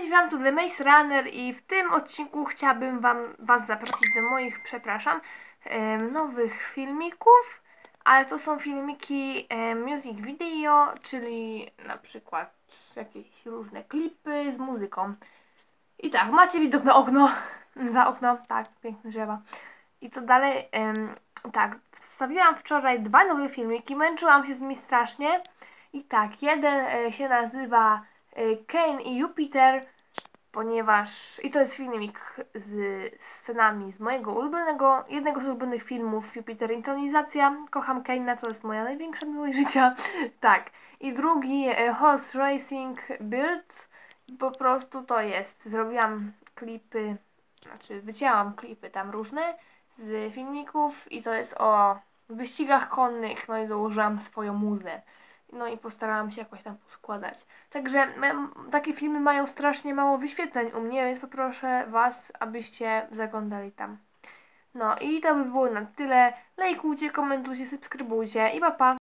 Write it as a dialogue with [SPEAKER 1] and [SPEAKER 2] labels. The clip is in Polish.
[SPEAKER 1] Cześć wam, to The Maze Runner i w tym odcinku chciałabym was zaprosić do moich, nowych filmików, ale to są filmiki music video, czyli na przykład jakieś różne klipy z muzyką. I tak, macie widok na okno, za okno, tak, piękne drzewa. I co dalej? Tak, wstawiłam wczoraj 2 nowe filmiki, męczyłam się z nimi strasznie. I tak, jeden się nazywa Cain i Jupiter, ponieważ... I to jest filmik z scenami z mojego jednego z ulubionych filmów, Jupiter Intronizacja. Kocham Kaina, to jest moja największa miłość życia. Tak. I drugi Horse Racing Birds. Po prostu to jest. Zrobiłam klipy, wycięłam klipy tam różne z filmików i to jest o wyścigach konnych, no i dołożyłam swoją muzę. No i postarałam się jakoś tam poskładać. Także takie filmy mają strasznie mało wyświetleń u mnie, więc poproszę was, abyście zaglądali tam. No i to by było na tyle. Lajkujcie, komentujcie, subskrybujcie i pa pa!